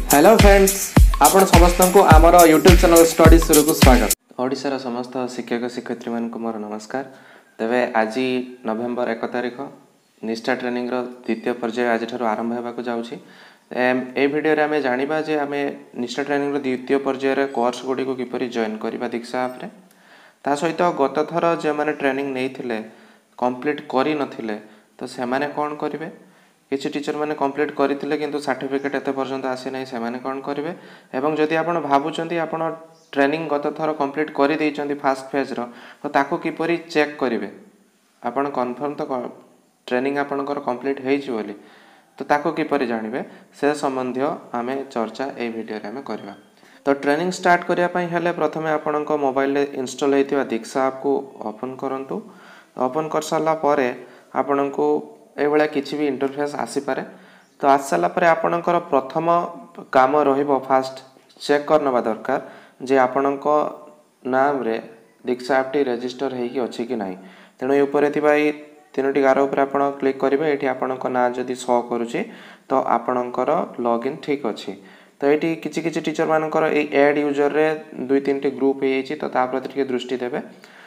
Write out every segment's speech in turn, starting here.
Hello friends, आपण समस्त को आमर यूट्यूब चैनल स्टडी सुरु को स्वागत। ओडिशार समस्त शिक्षक शिक्षयित्री मान को मोर नमस्कार। तेबे आज नवेम्बर 1 तारिख निष्ठा ट्रेनिंग रो द्वितीय पर्याय आज ठारो आरंभ हेबाकु जाउछि। ए वीडियो रे हमें जानिबा जे हमें निष्ठा ट्रेनिंग रो द्वितीय पर्याय रे कोर्स गुडी को किपरि जॉइन करबा दीक्षा ऐप रे। ता सहित गत थर जे माने ट्रेनिंग नेइथिले कंप्लीट करि नथिले तो से माने कोन करिवे। किसी टीचर मैंने कंप्लीट करते किंतु सर्टिफिकेट एत पर्यंत आसी ना से कौन करेंगे। एवं जदि आप भावुंट आप ट्रेनिंग गत थर कंप्लीट कर फास्ट फेज तो ताको किपरि चेक करेंगे। आपन कन्फर्म तो ट्रेनिंग आपणकर कंप्लीट होली तो ताको किपरि जानवे से संबंधी आम चर्चा ये वीडियो आम करवा। तो ट्रेनिंग स्टार्ट करने हेले प्रथम आपण मोबाइल इंस्टॉल होता दीक्षा ऐप को ओपन करूँ। ओपन कर सारा पर आपण को ये किसी भी इंटरफेस आसीपे। तो आस सारापर आपणकर प्रथम काम रहिबो फास्ट चेक करनवा दरकार जे आपणक नाम रे दीक्षा ऐप टी रजिस्टर होइकी अछि कि नाही। तेणु ये ऊपर थिबा ई तीनोटी गार ऊपर आपण क्लिक करेंगे। ये आपणक ना जदि शो करुछि तो आपणकर लॉगिन ठीक अछि। तो ये किछि किछि टीचर मानकर ए एड यूजर रे 2-3 टी ग्रुप हे अछि तो ता प्रति टिके दृष्टि देबे।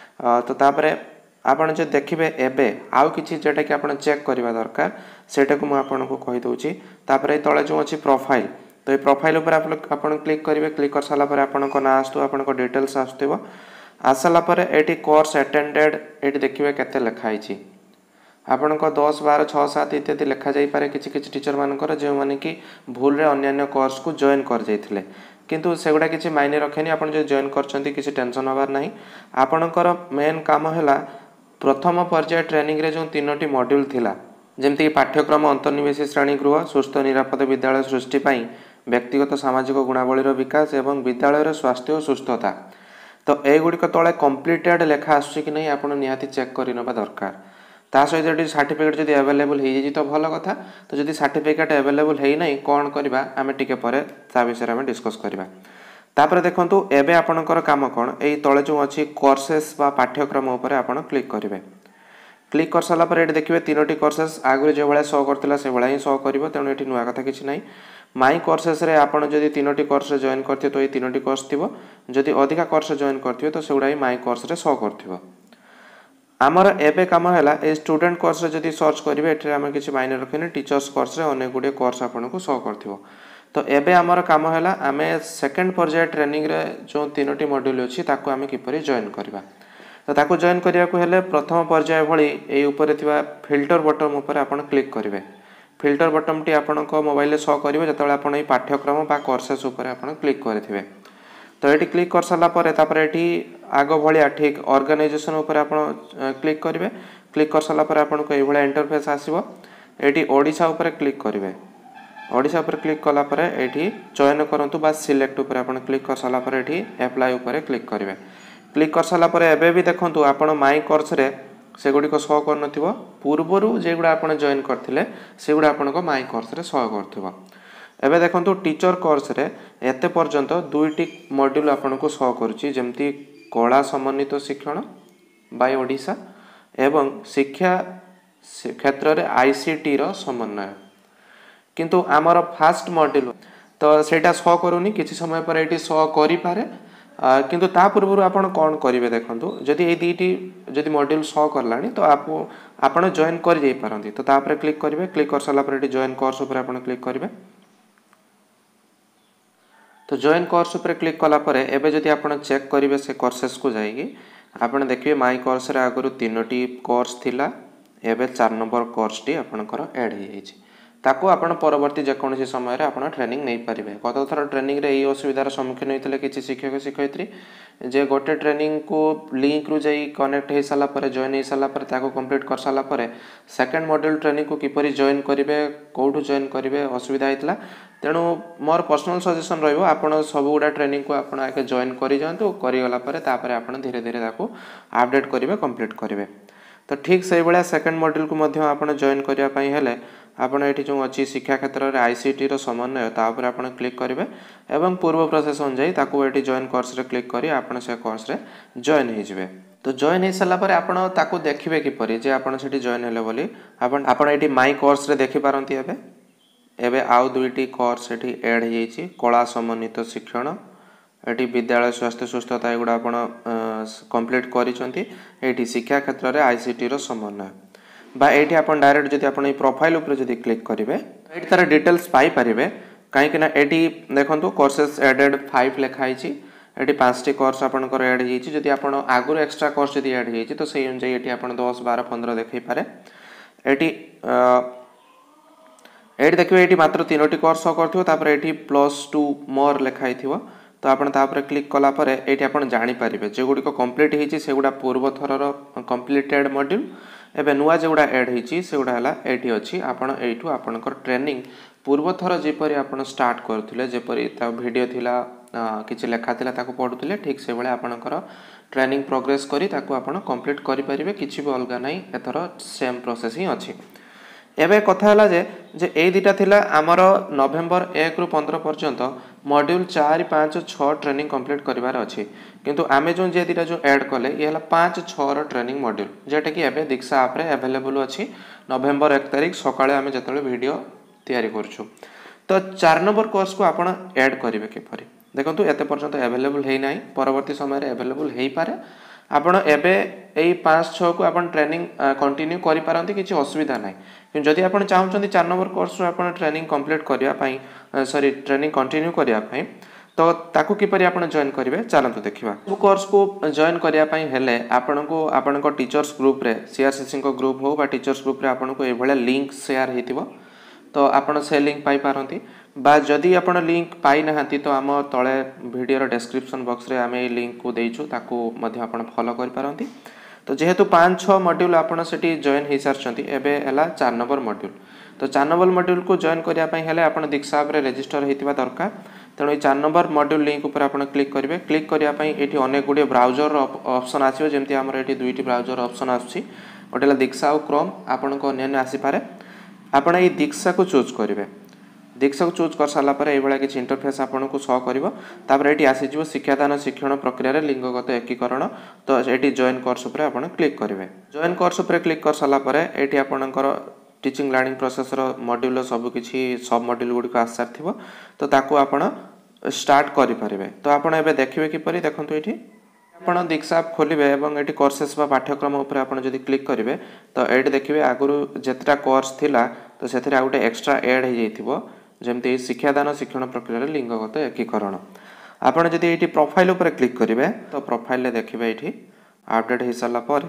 तो तापरे आपण जो देखिबे एबे आउ किछि जेटा कि आपण चेक करबा दरकार सेटा को म आपण को कहि दोछि। तापरे तळे जो अछि प्रोफाइल तो ये प्रोफाइल ऊपर आपण क्लिक करेंगे। क्लिक कर साला पर आपण को ना आस्तु आपण को डिटेल्स आस्तुबो। आसला पर एटी कोर्स अटेंडेड एटी देखिबे केते लिखाई छी। आपण को 10 12 6 7 इत्यादि लिखा जाई पारे। किछि किछि टीचर मानकर जे माने कि भूल रे अन्य कोर्स को जॉइन कर जाइथिले किंतु सेगुडा किछि मायने रखेनी। आपण जो जॉइन करचंती किछि टेंशन होबार नाही। आपणकर मेन काम हैला प्रथम पर्याय ट्रेनिंग रे जो 3टी मॉड्यूल थिला जेमति पाठ्यक्रम अंतर्निवेशी श्रेणी गृह सुस्थ निरापद विद्यालय सृष्टि पाई व्यक्तिगत सामाजिक गुणावलीर विकास एवं विद्यालय स्वास्थ्य और सुस्थता। तो ए गुडी को तळे कंप्लीटेड लेखा आसुछि कि नै आपण निहाती चेक करिनबा दरकार। ता सहित जदि सर्टिफिकेट जदि अवेलेबल हे जे तो भलो कथा। तो जदि सर्टिफिकेट अवेलेबल हे नै कोन करबा आमे टिके परे ता विषय आमे डिस्कस करबा। तापर देखंतु एबे आपणकर काम कोन एई तळे जो अछि कोर्सेस बा पाठ्यक्रम ऊपर आपण क्लिक करिवे। क्लिक कर साला पर एठी देखिबे 3टी कोर्सेस आगु जे भळे शो करथिला से भळे ही शो करिवो। तेणु एठी नुवा कथा किछि नै। माई कोर्सेस रे आपण जदि 3टी कोर्स रे जॉइन करथियो तो ए 3टी कोर्स थिबो। जदि अधिका कोर्स जॉइन करथियो तो सेउडा ही माई कोर्स रे शो करथिबो। आमर एबे काम हैला ए स्टूडेंट कोर्स रे जदि सर्च करिवे एठी हम किछि मायने रखिने टीचर्स कोर्स रे अनेक गुडे कोर्स आपण को शो करथिबो। तो एबे आमर काम हैला आमे सेकंड पर्याय ट्रेनिंग रे जो 3टी मॉड्यूल अछि ताको आमे किपरि जॉइन करबा। तो ताको जॉइन करिया को हेले प्रथम पर्याय भଳି ए ऊपर थिबा फिल्टर बटन ऊपर आपण क्लिक करिवे। फिल्टर बटन टी आपण को मोबाइल रे शो करिवे जतले आपण ए पाठ्यक्रम बा कोर्सेस ऊपर आपण क्लिक करथिबे। तो एटी क्लिक कर साला पर तापर एटी आगो भलिया ठीक ऑर्गेनाइजेशन ऊपर आपण क्लिक करिवे। क्लिक कर साला पर आपण को ए भलिया इंटरफेस आसीबो। एटी ओडिशा ऊपर क्लिक करिवे। ओडिशा ऊपर क्लिक कला पर एटी चयन करंतु बा सिलेक्ट ऊपर आपण क्लिक कर साला पर एटी अप्लाई ऊपर क्लिक करिवे। क्लिक कर साला पर एबे भी देखंतु आपण माई कोर्स रे से गुडी को शो कर नथिबो। पूर्वरु जे गुडा आपण जॉइन करथिले से गुडा आपण को माई कोर्स रे शो करथिबो। एबे देखंतु टीचर कोर्स रे एते पर्यंत 2टी मॉड्यूल आपण को शो करूची जेमति कला समन्वित शिक्षण बाय ओडिशा एवं शिक्षा क्षेत्र रे आईसीटी रो समन्वय। किंतु आमर फास्ट मॉड्यूल तो सेटा शो करूनी किछि समय पर एटी शो करि पारे। किंतु ता पूर्व आपण कोन करिवे देखंतु जदि ए दीटी जदि मॉड्यूल शो करलानी तो आपण जॉइन कर जाई पारंती। तो ता पर क्लिक करिवे। क्लिक कर साला पर एटी जॉइन कोर्स ऊपर आपण क्लिक करिवे। तो जॉइन कोर्स ऊपर क्लिक कला पर एबे जदि आपण चेक करिवे से कोर्सेस को जाईगी आपण देखिबे माई कोर्स रे आगरु 3टी कोर्स थिला एबे 4 नंबर कोर्स टी आपणकर ऐड हे जाईछि। ताको आपण परवर्ती जे कोनसी समय रे आपण ट्रेनिंग नै परिबे। गत थर ट्रेनिंग रे एई असुविधार सम्मुखीन होइतले किछि शिक्षक शिक्षयित्री जे गोटे ट्रेनिंग को लिंक रु जाई कनेक्ट हे साला पर जॉइन हे साला पर ताको कंप्लीट कर साला पर सेकंड मॉड्यूल ट्रेनिंग को किपरि जॉइन करिवे कोठु जॉइन करिवे असुविधा हेतला। तेणु मोर पर्सनल सजेशन रहइबो आपण सब गुडा ट्रेनिंग को आपण आके जॉइन करि जानतु। करि गला पर तापर आपण धीरे धीरे ताको अपडेट करिवे कंप्लीट करिवे। तो ठीक से बेला सेकंड मॉड्यूल को मध्य आपण जॉइन करिया पई हेले आपण एठी जो अछि शिक्षा क्षेत्र रे आईसीटी रो समन्वय ता ऊपर आपण क्लिक करिवे एवं पूर्व प्रोसेस अनुसार ताको एठी जॉइन कोर्स रे क्लिक करी आपण से कोर्स रे जॉइन हे जिवे। तो जॉइन हे सला पर आपण ताको देखिबे कि परि जे आपण सेठी जॉइन हेले बोली आपण एठी माई कोर्स रे देखि पारंती एबे। एबे आउ दुईटी कोर्स एठी ऐड हो जाइए कला समन्वित शिक्षण एटी विद्यालय स्वास्थ्य सुस्थता एगुड़ा आप कंप्लीट करी शिक्षा क्षेत्र में आईसीटी रो समन्वय बा ये आप डायरेक्ट जब आप प्रोफाइल उपर जब क्लिक करेंगे ये तार डिटेल्स पाइपर कहीं ये देखो कोर्सेस एडेड 5 लिखाई ये 5टी कोर्स आपंकर एड होती आप आगुरी एक्सट्रा कोर्स जब एड हो तो से अनुसार ये आप 10 12 15 देखई पारे ये देखिए ये मात्र 3टी कोर्स कर +2 मोर लिखाई तो आप क्लिक कलापर ये आप जानीपारे जो गुड़िक कम्प्लीट होती से गुड़ा पूर्व थर कम्प्लीटेड मॉड्यूल एवं नुआ जो गुड़ा एड होती से गुड़ा ये अच्छी आपड़ यू आपंकर ट्रेनिंग पूर्व थर जपरी आप स्टार्ट करुले जपरी वीडियो थिला किसी लेखा थिला ताको पढ़ुले ठीक से भाई आपंकर ट्रेनिंग प्रोग्रेस करी ताको आपण कंप्लीट करें किसी भी अलग ना एथर सेम प्रोसेस ही अच्छी एवं कथा है जे ए दुटा थिला आमर नवेम्बर 1 ରୁ 15 पर्यंत मॉड्यूल 4 5 6 ट्रेनिंग कंप्लीट करिवार अच्छी किंतु आमे जो जे दुटा जो ऐड कले ये 5 6 रो ट्रेनिंग मॉड्यूल जेटा कि एबे दीक्षा ऐप रे अवेलेबल अच्छी नवेम्बर 1 तारिख सकाळे आमे जतले वीडियो तैयारी करछु तो 4 नंबर कोर्स को आपण ऐड करिवे किपरि देखंतु एते पर्यंत अवेलेबल हे नाही परवर्ती समय रे अवेलेबल हेई पारे आपण एबे एई 5 6 को आपण ट्रेनिंग कंटिन्यू करि पारंती किछि असुविधा नाही कि जदि आपण चाहउछंती 4 नंबर कोर्स रो आपण ट्रेनिंग कंप्लीट करिया पई सॉरी ट्रेनिंग कंटिन्यू करिया पई तो ताकू किपरि आपण जॉइन करिवे चलंतु देखिबा वो कोर्स को जॉइन करिया पई हेले आपनको आपनको टीचर्स ग्रुप रे सीआरसीसी को ग्रुप हो बा टीचर्स ग्रुप रे आपनको ए भले लिंक शेयर हेतिबो तो आपण से लिंक पाई पारंती बा जदि आपण लिंक पाई नाहंती तो आम तळे वीडियो रो डिस्क्रिप्शन बॉक्स रे आमे लिंक को देइछु ताकू मध्ये आपण फॉलो करि पारंती तो जेहेतु 5 6 मॉड्यूल आपण सेठी जॉइन हे सारछंती एबे हला 4 नंबर मॉड्यूल तो 4 नंबर मॉड्यूल को जॉइन करिया पई हेले आपण दीक्षा ऐप रे रजिस्टर हेतिबा दरकार तेणु 4 नंबर मॉड्यूल लिंक ऊपर आपण क्लिक करिवे क्लिक करिया पई एठी अनेक गुडी ब्राउजर ऑप्शन आसीबो जेमति हमर एठी दुईटी ब्राउजर ऑप्शन आछी ओटेला दीक्षा और क्रोम आपण को अन्य आसी पारे आपण ए दीक्षा को चूज करिवे दीक्षा को चूज कर सारा पर ये किसी इंटरफेस आपन को शो कर ये आसीज शिक्षादान शिक्षण प्रक्रिया लिंगगत एकीकरण तो ये जॉइन कोर्स उपर आपन क्लिक करेंगे जॉइन कोर्स उपर क्लिक कर सारा पर ये आपंकर टीचिंग लर्निंग प्रोसेस मॉड्यूल सबकि सब मॉड्यूल गुड़िक आस सारी तो ताकू आपण स्टार्ट करें तो आपड़ ए देखिए किपरि देखंतु ये आपण दीक्षा ऐप खोलिबे एवं एटी कोर्सेस बा पाठ्यक्रम ऊपर आपण जदि क्लिक करेंगे तो ये देखिए आगुरु जेतटा कोर्स थिला तो सेथिरे आ गुटे एक्स्ट्रा ऐड हो जाइथिबो जमती शिक्षादान शिक्षण प्रक्रिया लिंगगत एकीकरण आपड़ जदि ये प्रोफाइल उपर क्लिक करेंगे तो प्रोफाइल देखिए ये अपडेट हो सारा पर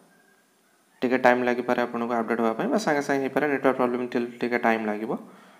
टिके टाइम लगी पारे आपको अपडेट होगा सागे सागे हो पारे नेटवर्क प्रॉब्लम टिके टाइम लगे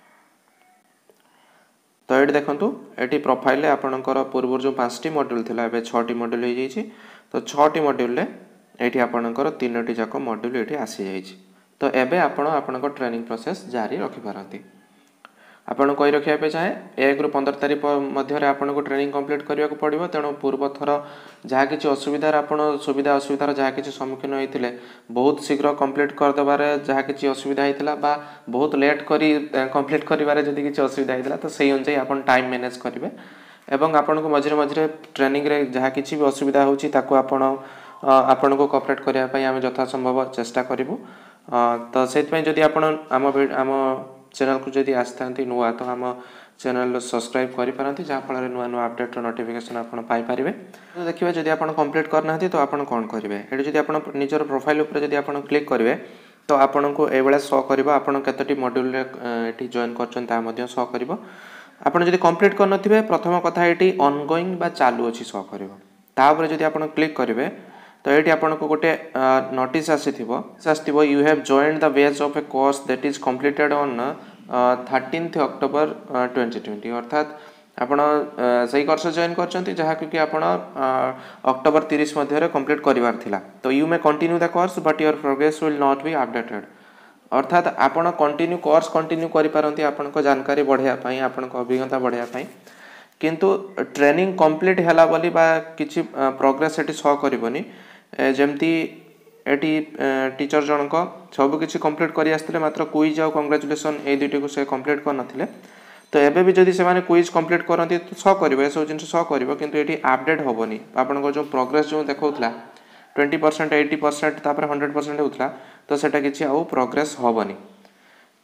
तो ये देखो ये प्रोफाइल आपणकर पूर्व जो 5टी मॉड्यूल थिला एबे 6टी मॉड्यूल हो जाइए तो 6टी मॉड्यूल ये आपणकर 3टी जाक मॉड्यूल ये आसी जाइए तो एबे आपण ट्रेनिंग प्रोसेस जारी रखिपारती आपन कही रखा चाहे 1 ରୁ 15 तारीख मध्य आपको ट्रेनिंग कंप्लीट करने को पड़ो तेणु पूर्व थर जहाँ कि असुविधार आप सुविधा असुविधार जहाँ कि सम्मुखीन होते बहुत शीघ्र कंप्लीट करदेबार जहाँ कि असुविधा होता बा बहुत लेट करी कंप्लीट करिवारे जदि किसी असुविधा होता तो सही अनुसार आप टाइम मैनेज करेंगे एवं आपन को मझे मझे ट्रेनिंग रे जहाँ किसी भी असुविधा होची ताको आपन को कोऑपरेट करने आम यथासंभव चेष्टा करूँ तो से जदि आम चैनल को जदि आसता नुआ तो आम चैनल सब्सक्राइब करें जहाँफल नुआ नुआ अपडेट नोटिफिकेशन आप पाइपर तो देखिए जदि आप कंप्लीट करना तो आप कौन करेंगे ये जब आप निजर प्रोफाइल उपर जब आप क्लिक करेंगे तो आपन को ये शो कर आपड़ केतोटी मॉड्यूल ये जॉइन कर शो कर आप जब कंप्लीट करनथिबे प्रथम कथा ये ऑनगोइंग बा चालू अच्छी शो कर जब आप क्लिक करेंगे तो ये आपको गोटे नोटिस आसीथिबो you have joined the batch of a course that is completed on 13 October 2020 अर्थात आपण सही कोर्स जॉइन करचंती जहाँ कि आपण अक्टोबर 30 मध्य कंप्लीट करिवार थिला तो you may continue the course but your progress will not be updated अर्थात आपण कंटिन्यू कोर्स कंटिन्यू करि पारंती आपण को जानकारी बढ़िया पई आपण को अभिज्ञता बढ़िया पई किंतु ट्रेनिंग कंप्लीट हैला बोली बा किछि प्रोग्रेस एटी शो करबनी जमती एटी टीचर जनक सब किछि कंप्लीट करि आस्थिले मात्र क्विज और कांग्रेचुलेशन ए दुटी को से कंप्लीट कर नथिले तो एबे भी जदि से माने क्विज कंप्लीट करंती तो शो करिवे सब जिन शो करिवो किंतु एटी अपडेट होबनी आपन को जो प्रोग्रेस जो देखौतला 20% 80% तापर 100% होतला तो सेटा किछि आउ प्रोग्रेस होबनी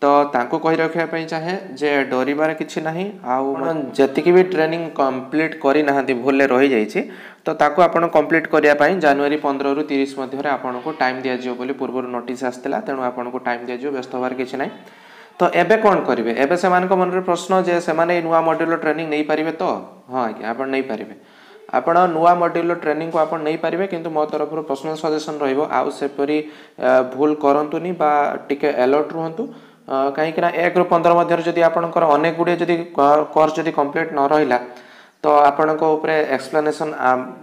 तो तांको कहि रखिया पई चाहे जे डरिबार किछि नाही आउ जतिकि भी ट्रेनिंग कंप्लीट करि नाहंती भूलले रहि जाइछि तो ताको आपण कंप्लीट करिया पई जनवरी 15 रु 30 मध्ये आपण को टाइम दिया जियो बोली पूर्व नोटिस आस्तिला तेणु आपण को टाइम दिया जियो व्यस्त होबार किछि नाही। तो एबे कोन करिवे एबे से मान को मन रे प्रश्न जे से माने नुवा मॉड्यूल ट्रेनिंग नै परिबे तो हां आज्ञा आपण नै परिबे आपण नुवा मॉड्यूल ट्रेनिंग को आपण नै परिबे किंतु मो तरफ रो पर्सनल सजेशन रहइबो आउ से परी भूल करंतुनी बा टिके अलर्ट रहंतु कहीं कि ना 1 रु 15 मध्ये जदी आपनकर अनेक गुडे जदी कोर्स जदी कंप्लीट न रहिला तो आपण को ऊपर एक्सप्लेनेशन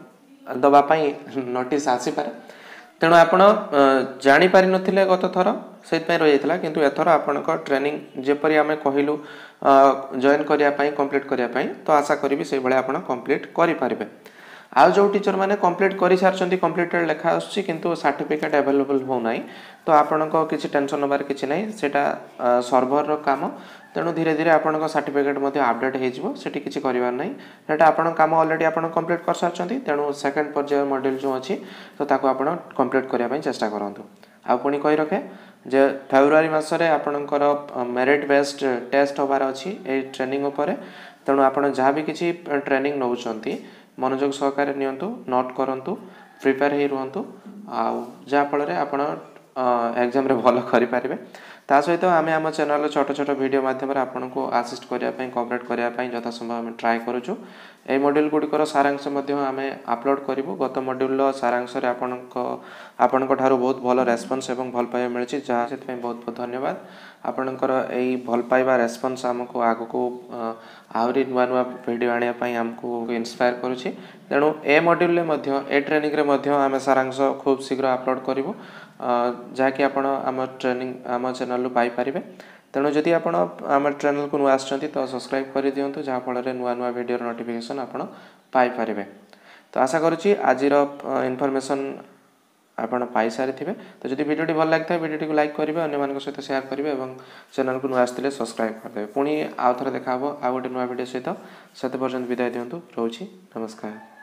दबा पई नोटिस आसी पारे तेणु आपण जानी पारि नथिले गत थर सेत पई रहि जायतला किंतु एथर आपनकर ट्रेनिंग जेपरि आमे कहिलु जॉइन करिया पई कंप्लीट करिया पई तो आशा करिवि से भले आपण कंप्लीट करि पारिबे। आउ जो टीचर माने कंप्लीट करि सारचंती कंप्लीटेड लेखा आछि किंतु सर्टिफिकेट अवेलेबल हो नाही तो आपण को किछि टेंशन नबार किछि नाही सेटा सर्वर रो काम तेणु धीरे धीरे आपण को सर्टिफिकेट मध्ये अपडेट हे जिवो सेठी किछि करिवार नाही सेटा आपण काम ऑलरेडी आपण कंप्लीट कर सारचंती तेणु सेकंड पर्याय मॉड्यूल जो अछि तो ताको आपण कंप्लीट करिया पई चेष्टा करंतु। आ पुणी कहि रखे जे फेब्रुआरी मासरे आपणकर मेरिट बेस्ड टेस्ट होबार अछि ए ट्रेनिंग ऊपर तेणु आपण जहाँ भी किछि ट्रेनिंग नउचंती मनोयोग सहकारे नियंतु नोट करंतु प्रिपेयर हे रहंतु आ जा फल रे आपण एग्जाम रे भलो करि पारिबे। ता सहित आमे हम चैनल छोट छोट वीडियो माध्यम रे आपण को असिस्ट करिया पई कोऑपरेट करिया पई जथा संभव हम ट्राई करूछु। ए मॉड्यूल गुडी कर सारांश मध्य आमे अपलोड करिवु गत मॉड्यूल लो सारांश रे आपण को थारो बहुत भलो रेस्पॉन्स एवं भल पाइबा मिलछि जा सेत पई बहुत बहुत धन्यवाद। आपणकर एई भल पाइबा रेस्पॉन्स हमको आगो को आवरी नुवा नुवा वीडियो आनिया पई हमको इंस्पायर करूछि तेणु ए मॉड्यूल ले मध्य ए ट्रेनिंग रे मध्य आमे सारांश खूब शीघ्र अपलोड करिवु जहा कि आपण आम ट्रेनिंग आम चैनल लो पाई परिबे तेणु जदि आपण आम चैनल को नुआ आछंती तो सब्सक्राइब करि दियंतु जहा फल रे नुवा नुवा वीडियो नोटिफिकेशन आपण पाई परिबे। तो आशा करूछि आजिर इन्फॉर्मेशन आपण पाई सारी थिबे तो जदि वीडियो भल लागता है वीडियो को लाइक करिवे अन्य मान सहित शेयर करिवे एवं चैनल को नुआ आस्तिले सब्सक्राइब कर देबे। पुणी आउ थरे देखा हबो आ गोटे नुआ वीडियो सहित सेते पर्यंत विदाय दियंतु रहउछि नमस्कार।